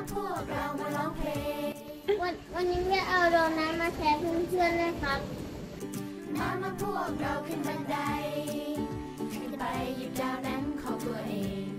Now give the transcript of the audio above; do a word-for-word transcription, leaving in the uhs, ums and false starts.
พวกเรามาร้องเพลงวันวันนี้จะเอาโดนัทมาแชร์เพื่อนๆเลยครับมามาพวกเราขึ้นบันไดขึ้นไปหยิบดาวนั้นของตัวเอง